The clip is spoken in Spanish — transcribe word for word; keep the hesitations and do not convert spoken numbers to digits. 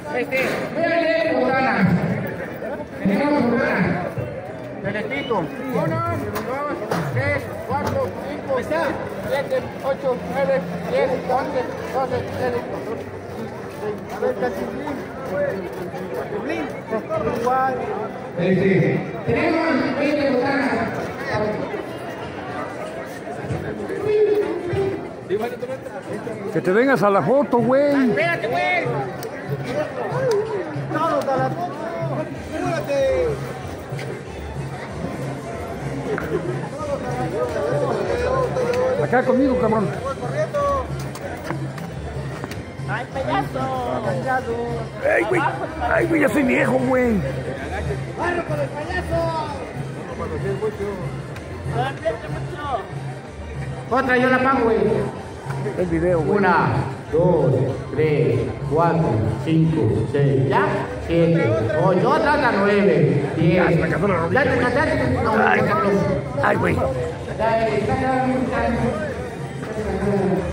Este, véanle, botana. Tenemos botana. Deletito. Uno, dos, tres, cuatro, cinco, seis, siete, ocho, nueve, diez, once, doce, trece, catorce, quince, a ver, Cachiblín. Igual. Este, tenemos veinte botanas. Que te vengas a la foto, güey. Espérate, güey. Vamos a la foto. Espérate. Acá conmigo, cabrón. ¡Ay, payaso! Ay, güey. Ay, güey, ya soy viejo, güey. ¡Barro con el payaso! Otra, yo la pago, güey. El video, güey. Una, dos, tres, cuatro, cinco, seis, ya, siete, ocho, otra, otra, nueve, diez. Ya, se me casó la rodilla, Ya te güey. casaste, no, Ay, no, no. ay, güey. Dale, dale, dale, dale.